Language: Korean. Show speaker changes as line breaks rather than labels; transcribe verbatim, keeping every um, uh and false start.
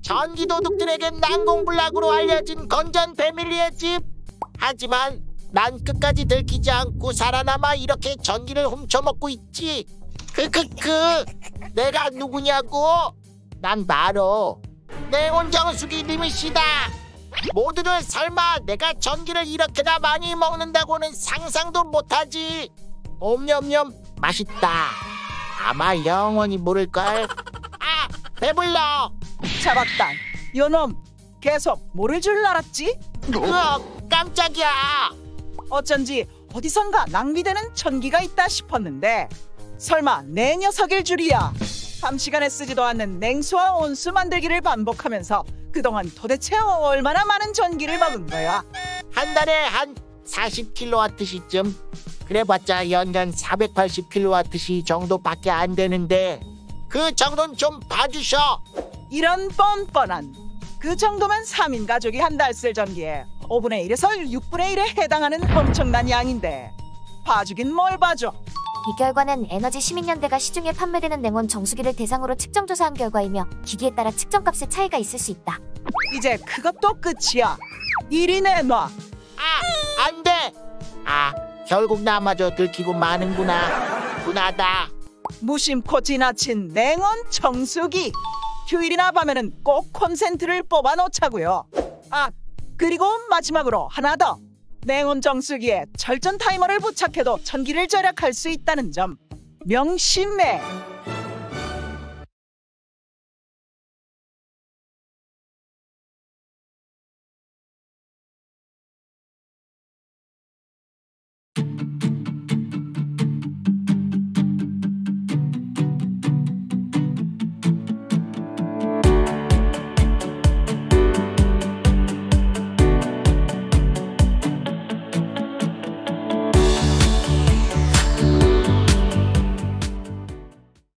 전기 도둑들에겐 난공불락으로 알려진 건전 패밀리의 집. 하지만 난 끝까지 들키지 않고 살아남아 이렇게 전기를 훔쳐먹고 있지. 크크크. 내가 누구냐고? 난 바로 냉온 정수기 리미시다. 모두들 설마 내가 전기를 이렇게나 많이 먹는다고는 상상도 못하지. 옴념념 맛있다. 아마 영원히 모를걸. 아 배불러.
잡았다. 요놈 계속 모를 줄 알았지?
으 깜짝이야.
어쩐지 어디선가 낭비되는 전기가 있다 싶었는데 설마 내 녀석일 줄이야. 밤시간에 쓰지도 않는 냉수와 온수 만들기를 반복하면서 그동안 도대체 얼마나 많은 전기를 먹은 거야?
한 달에 한 사십 킬로와트시쯤. 그래봤자 연간 사백팔십 킬로와트시 정도밖에 안 되는데 그 정도는 좀 봐주셔.
이런 뻔뻔한. 그 정도면 삼 인 가족이 한 달 쓸 전기에 오분의 일에서 육분의 일에 해당하는 엄청난 양인데 봐주긴 뭘 봐줘.
이 결과는 에너지 시민연대가 시중에 판매되는 냉온 정수기를 대상으로 측정 조사한 결과이며 기기에 따라 측정값의 차이가 있을 수 있다.
이제 그것도 끝이야. 이리 내놔.
아 안돼. 아 결국 나마저 들키고 마는구나. 분하다.
무심코 지나친 냉온 정수기. 휴일이나 밤에는 꼭 콘센트를 뽑아 놓자고요. 아 그리고 마지막으로 하나 더. 냉온 정수기에 절전 타이머를 부착해도 전기를 절약할 수 있다는 점 명심해.